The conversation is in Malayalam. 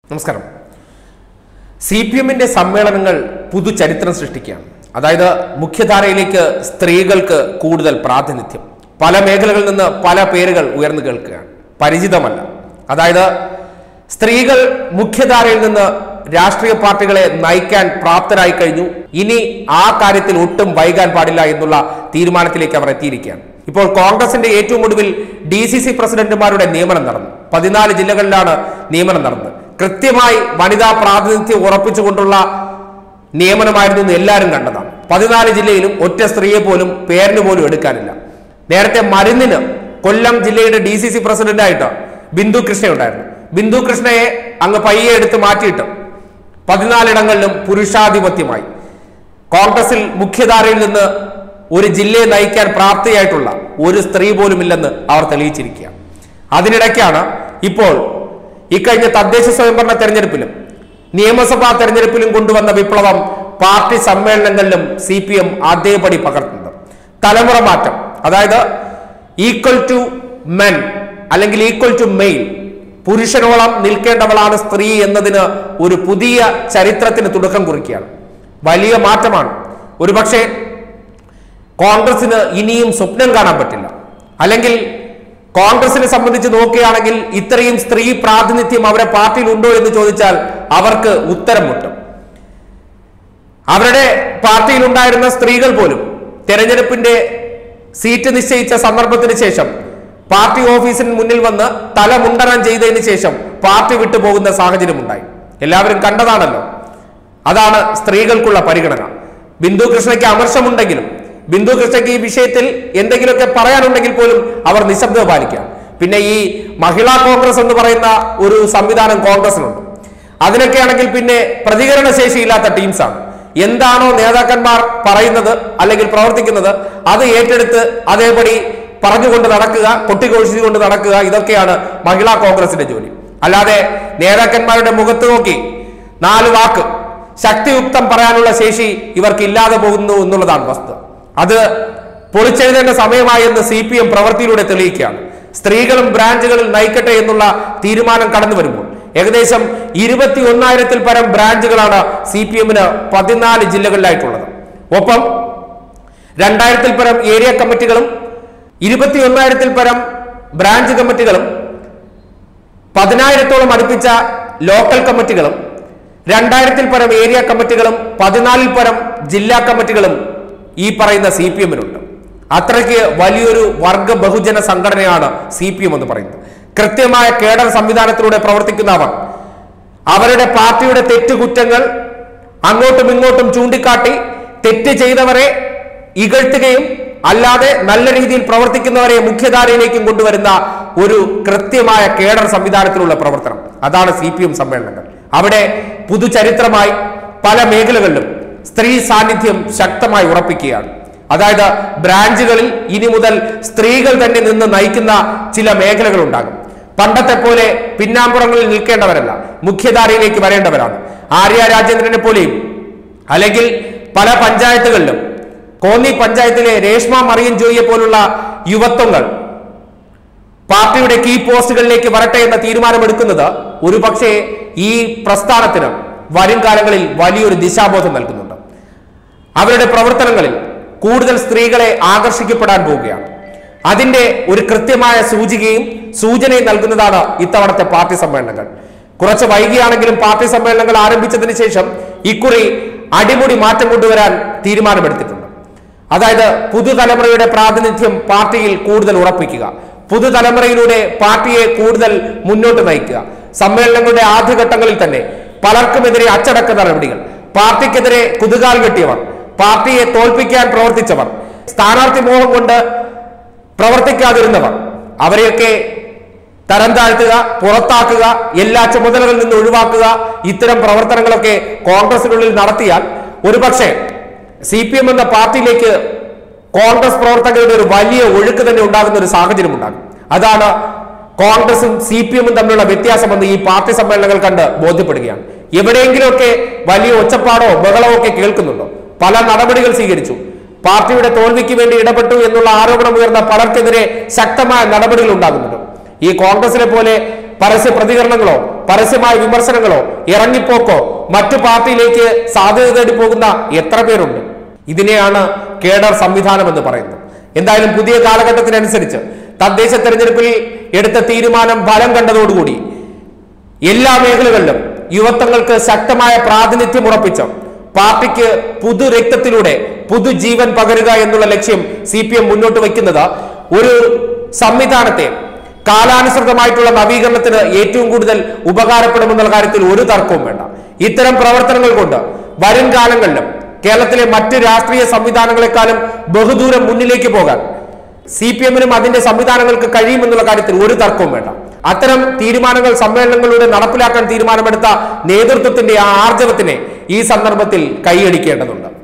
നമസ്കാരം. CPM-ന്റെ സമ്മേളനങ്ങൾ പുതുചരിത്രം സൃഷ്ടിക്കുകയാണ്. അതായത് മുഖ്യധാരയിലേക്ക് സ്ത്രീകൾക്ക് കൂടുതൽ പ്രാതിനിധ്യം. പല മേഖലകളിൽ നിന്ന് പല പേരുകൾ ഉയർന്നു കേൾക്കുകയാണ്, പരിചിതമല്ല. അതായത് സ്ത്രീകൾ മുഖ്യധാരയിൽ നിന്ന് രാഷ്ട്രീയ പാർട്ടികളെ നയിക്കാൻ പ്രാപ്തരായി കഴിഞ്ഞു. ഇനി ആ കാര്യത്തിൽ ഒട്ടും വൈകാൻ പാടില്ല എന്നുള്ള തീരുമാനത്തിലേക്ക് അവർ എത്തിയിരിക്കുകയാണ്. ഇപ്പോൾ കോൺഗ്രസിന്റെ ഏറ്റവും ഒടുവിൽ DCC പ്രസിഡന്റുമാരുടെ നിയമനം നടന്നു. 14 ജില്ലകളിലാണ് നിയമനം നടന്നത്. കൃത്യമായി വനിതാ പ്രാതിനിധ്യം ഉറപ്പിച്ചുകൊണ്ടുള്ള നിയമനമായിരുന്നു എന്ന് എല്ലാവരും കണ്ടതാണ്. 14 ജില്ലയിലും ഒറ്റ സ്ത്രീയെ പോലും പേരിന് പോലും എടുക്കാനില്ല. നേരത്തെ മരുന്നിന് കൊല്ലം ജില്ലയുടെ DCC പ്രസിഡന്റായിട്ട് ബിന്ദു കൃഷ്ണ ഉണ്ടായിരുന്നു. ബിന്ദു കൃഷ്ണയെ അങ്ങ് പയ്യെ എടുത്ത് മാറ്റിയിട്ട് 14 ഇടങ്ങളിലും പുരുഷാധിപത്യമായി. കോൺഗ്രസിൽ മുഖ്യധാരയിൽ നിന്ന് ഒരു ജില്ലയെ നയിക്കാൻ പ്രാപ്തിയായിട്ടുള്ള ഒരു സ്ത്രീ പോലും ഇല്ലെന്ന് അവർ തെളിയിച്ചിരിക്കുക. അതിനിടയ്ക്കാണ് ഇപ്പോൾ ഇക്കഴിഞ്ഞ തദ്ദേശ സ്വയംഭരണ തെരഞ്ഞെടുപ്പിലും നിയമസഭാ തെരഞ്ഞെടുപ്പിലും കൊണ്ടുവന്ന വിപ്ലവം പാർട്ടി സമ്മേളനങ്ങളിലും CPM അതേപടി പകർത്തുന്നത്. തലമുറ മാറ്റം, അതായത് ഈക്വൽ ടു മെൻ അല്ലെങ്കിൽ ഈക്വൽ ടു മെയിൽ, പുരുഷനോളം നിൽക്കേണ്ടവളാണ് സ്ത്രീ എന്നതിന് ഒരു പുതിയ ചരിത്രത്തിന് തുടക്കം കുറിക്കുകയാണ്. വലിയ മാറ്റമാണ്. ഒരുപക്ഷെ കോൺഗ്രസിന് ഇനിയും സ്വപ്നം കാണാൻ പറ്റില്ല. അല്ലെങ്കിൽ കോൺഗ്രസിനെ സംബന്ധിച്ച് നോക്കുകയാണെങ്കിൽ ഇത്രയും സ്ത്രീ പ്രാതിനിധ്യം അവരെ പാർട്ടിയിൽ ഉണ്ടോ എന്ന് ചോദിച്ചാൽ അവർക്ക് ഉത്തരം മുട്ടും. അവരുടെ പാർട്ടിയിൽ ഉണ്ടായിരുന്ന സ്ത്രീകൾ പോലും തെരഞ്ഞെടുപ്പിന്റെ സീറ്റ് നിശ്ചയിച്ച സന്ദർഭത്തിന് ശേഷം പാർട്ടി ഓഫീസിന് മുന്നിൽ വന്ന് തലമുണ്ടനം ചെയ്തതിന് ശേഷം പാർട്ടി വിട്ടുപോകുന്ന സാഹചര്യം ഉണ്ടായി. എല്ലാവരും കണ്ടതാണല്ലോ. അതാണ് സ്ത്രീകൾക്കുള്ള പരിഗണന. ബിന്ദു കൃഷ്ണയ്ക്ക് അമർഷമുണ്ടെങ്കിലും ബിന്ദു കൃഷ്ണയ്ക്ക് ഈ വിഷയത്തിൽ എന്തെങ്കിലുമൊക്കെ പറയാനുണ്ടെങ്കിൽ പോലും അവർ നിശബ്ദത പാലിക്കുക. പിന്നെ ഈ മഹിളാ കോൺഗ്രസ് എന്ന് പറയുന്ന ഒരു സംവിധാനം കോൺഗ്രസിനുണ്ട്. അതിനൊക്കെ ആണെങ്കിൽ പിന്നെ പ്രതികരണ ശേഷിയില്ലാത്ത ടീംസാണ്. എന്താണോ നേതാക്കന്മാർ പറയുന്നത് അല്ലെങ്കിൽ പ്രവർത്തിക്കുന്നത് അത് ഏറ്റെടുത്ത് അതേപടി പറഞ്ഞുകൊണ്ട് നടക്കുക, കൊട്ടിഘോഷിച്ചുകൊണ്ട് നടക്കുക, ഇതൊക്കെയാണ് മഹിളാ കോൺഗ്രസിന്റെ ജോലി. അല്ലാതെ നേതാക്കന്മാരുടെ മുഖത്ത് നോക്കി 4 വാക്ക് ശക്തിയുക്തം പറയാനുള്ള ശേഷി ഇവർക്ക് ഇല്ലാതെ പോകുന്നു എന്നുള്ളതാണ് വസ്തുത. അത് പൊളിച്ചെഴുതേണ്ട സമയമായി എന്ന് CPM പ്രവൃത്തിയിലൂടെ തെളിയിക്കുകയാണ്. സ്ത്രീകളും ബ്രാഞ്ചുകളിൽ നയിക്കട്ടെ എന്നുള്ള തീരുമാനം കടന്നു വരുമ്പോൾ ഏകദേശം 21,000-ൽ പരം ബ്രാഞ്ചുകളാണ് CPM-ന് 14 ജില്ലകളിലായിട്ടുള്ളത്. ഒപ്പം 2,000-ൽ പരം ഏരിയ കമ്മിറ്റികളും 21,000-ൽ പരം ബ്രാഞ്ച് കമ്മിറ്റികളും 10,000-ഓളം അടുപ്പിച്ച ലോക്കൽ കമ്മിറ്റികളും 2,000-ൽ പരം ഏരിയ കമ്മിറ്റികളും 14-ൽ പരം ജില്ലാ കമ്മിറ്റികളും ഈ പറയുന്ന CPM-നുണ്ട്. അത്രയ്ക്ക് വലിയൊരു വർഗ ബഹുജന സംഘടനയാണ് CPM എന്ന് പറയുന്നത്. കൃത്യമായ കേഡർ സംവിധാനത്തിലൂടെ പ്രവർത്തിക്കുന്ന അവരുടെ പാർട്ടിയുടെ തെറ്റുകുറ്റങ്ങൾ അങ്ങോട്ടും ഇങ്ങോട്ടും ചൂണ്ടിക്കാട്ടി തെറ്റ് ചെയ്തവരെ ഇകഴ്ത്തുകയും അല്ലാതെ നല്ല രീതിയിൽ പ്രവർത്തിക്കുന്നവരെ മുഖ്യധാരയിലേക്കും കൊണ്ടുവരുന്ന ഒരു കൃത്യമായ കേഡർ സംവിധാനത്തിലുള്ള പ്രവർത്തനം. അതാണ് CPM സമ്മേളനങ്ങൾ. അവിടെ പുതുചരിത്രമായി പല മേഖലകളിലും സ്ത്രീ സാന്നിധ്യം ശക്തമായി ഉറപ്പിക്കുകയാണ്. അതായത് ബ്രാഞ്ചുകളിൽ ഇനി മുതൽ സ്ത്രീകൾ തന്നെ നിന്ന് നയിക്കുന്ന ചില മേഖലകൾ ഉണ്ടാകും. പണ്ടത്തെ പോലെ പിന്നാമ്പുറങ്ങളിൽ നിൽക്കേണ്ടവരല്ല, മുഖ്യധാരയിലേക്ക് വരേണ്ടവരാണ്. ആര്യ രാജേന്ദ്രനെ പോലെയും അല്ലെങ്കിൽ പല പഞ്ചായത്തുകളിലും കോന്നി പഞ്ചായത്തിലെ രേഷ്മ മറിയൻ ജോയിയെ പോലുള്ള യുവത്വങ്ങൾ പാർട്ടിയുടെ കീ പോസ്റ്റുകളിലേക്ക് വരട്ടെ എന്ന തീരുമാനമെടുക്കുന്നത് ഒരു പക്ഷേ ഈ പ്രസ്ഥാനത്തിന് വരും കാലങ്ങളിൽ വലിയൊരു ദിശാബോധം നൽകുന്നുണ്ട്. അവരുടെ പ്രവർത്തനങ്ങളിൽ കൂടുതൽ സ്ത്രീകളെ ആകർഷിക്കപ്പെടാൻ പോവുകയാണ്. അതിന്റെ ഒരു കൃത്യമായ സൂചനയും നൽകുന്നതാണ് ഇത്തവണത്തെ പാർട്ടി സമ്മേളനങ്ങൾ. കുറച്ച് വൈകിയാണെങ്കിലും പാർട്ടി സമ്മേളനങ്ങൾ ആരംഭിച്ചതിന് ശേഷം ഇക്കുറി അടിമുടി മാറ്റം കൊണ്ടുവരാൻ തീരുമാനമെടുത്തിട്ടുണ്ട്. അതായത് പുതുതലമുറയുടെ പ്രാതിനിധ്യം പാർട്ടിയിൽ കൂടുതൽ ഉറപ്പിക്കുക, പുതുതലമുറയിലൂടെ പാർട്ടിയെ കൂടുതൽ മുന്നോട്ട് നയിക്കുക. സമ്മേളനങ്ങളുടെ ആദ്യഘട്ടങ്ങളിൽ തന്നെ പലർക്കുമെതിരെ അച്ചടക്ക നടപടികൾ, പാർട്ടിക്കെതിരെ കുതുകാൽ കെട്ടിയവർ, പാർട്ടിയെ തോൽപ്പിക്കാൻ പ്രവർത്തിച്ചവർ, സ്ഥാനാർത്ഥി മോഹം കൊണ്ട് പ്രവർത്തിക്കാതിരുന്നവർ, അവരെയൊക്കെ തരം താഴ്ത്തുക, പുറത്താക്കുക, എല്ലാ ചുമതലകളിൽ നിന്ന് ഒഴിവാക്കുക. ഇത്തരം പ്രവർത്തനങ്ങളൊക്കെ കോൺഗ്രസിനുള്ളിൽ നടത്തിയാൽ ഒരുപക്ഷെ CPM എന്ന പാർട്ടിയിലേക്ക് കോൺഗ്രസ് പ്രവർത്തകരുടെ ഒരു വലിയ ഒഴുക്ക് തന്നെ ഉണ്ടാകുന്ന ഒരു സാഹചര്യം ഉണ്ടാകും. അതാണ് കോൺഗ്രസും CPM-ഉം തമ്മിലുള്ള വ്യത്യാസമെന്ന് ഈ പാർട്ടി സമ്മേളനങ്ങൾ കണ്ട് ബോധ്യപ്പെടുകയാണ്. എവിടെയെങ്കിലുമൊക്കെ വലിയ ഒച്ചപ്പാടോ ബഹളമോ ഒക്കെ കേൾക്കുന്നുണ്ടോ? പല നടപടികൾ സ്വീകരിച്ചു. പാർട്ടിയുടെ തോൽവിക്ക് വേണ്ടി ഇടപെട്ടു എന്നുള്ള ആരോപണം ഉയർന്ന പലർക്കെതിരെ ശക്തമായ നടപടികൾ ഉണ്ടാകുന്നുണ്ട്. ഈ കോൺഗ്രസിനെ പോലെ പരസ്യ പ്രതികരണങ്ങളോ പരസ്യമായ വിമർശനങ്ങളോ ഇറങ്ങിപ്പോക്കോ മറ്റു പാർട്ടിയിലേക്ക് സാധ്യത തേടി പോകുന്ന എത്ര പേരുണ്ട്? ഇതിനെയാണ് കേഡർ സംവിധാനം എന്ന് പറയുന്നത്. എന്തായാലും പുതിയ കാലഘട്ടത്തിനനുസരിച്ച് തദ്ദേശ തെരഞ്ഞെടുപ്പിൽ എടുത്ത തീരുമാനം ഫലം കണ്ടതോടുകൂടി എല്ലാ മേഖലകളിലും യുവത്വങ്ങൾക്ക് ശക്തമായ പ്രാതിനിധ്യം ഉറപ്പിച്ച പാർട്ടിക്ക് പുതുരക്തത്തിലൂടെ പുതുജീവൻ പകരുക എന്നുള്ള ലക്ഷ്യം CPM മുന്നോട്ട് വയ്ക്കുന്നത് ഒരു സംവിധാനത്തെ കാലാനുസൃതമായിട്ടുള്ള നവീകരണത്തിന് ഏറ്റവും കൂടുതൽ ഉപകാരപ്പെടുമെന്നുള്ള കാര്യത്തിൽ ഒരു തർക്കവും വേണ്ട. ഇത്തരം പ്രവർത്തനങ്ങൾ കൊണ്ട് വരും കാലങ്ങളിലും കേരളത്തിലെ മറ്റ് രാഷ്ട്രീയ സംവിധാനങ്ങളെക്കാളും ബഹുദൂരം മുന്നിലേക്ക് പോകാൻ CPM-നും അതിന്റെ സംവിധാനങ്ങൾക്ക് കഴിയുമെന്നുള്ള കാര്യത്തിൽ ഒരു തർക്കവും വേണ്ട. അത്തരം തീരുമാനങ്ങൾ സമ്മേളനങ്ങളിലൂടെ നടപ്പിലാക്കാൻ തീരുമാനമെടുത്ത നേതൃത്വത്തിന്റെ ആ ആർജവത്തിനെ ഈ സന്ദർഭത്തിൽ കൈയടിക്കേണ്ടതുണ്ട്.